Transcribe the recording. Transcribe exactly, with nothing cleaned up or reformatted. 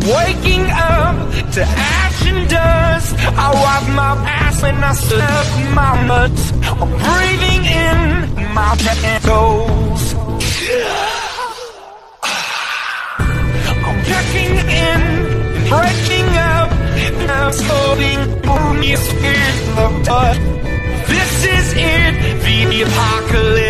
Waking up to ash and dust, I wipe my ass and I stuff my nuts. I'm breathing in my toes. I'm packing in, breaking up, and I'm floating on your skin. This is it, the apocalypse.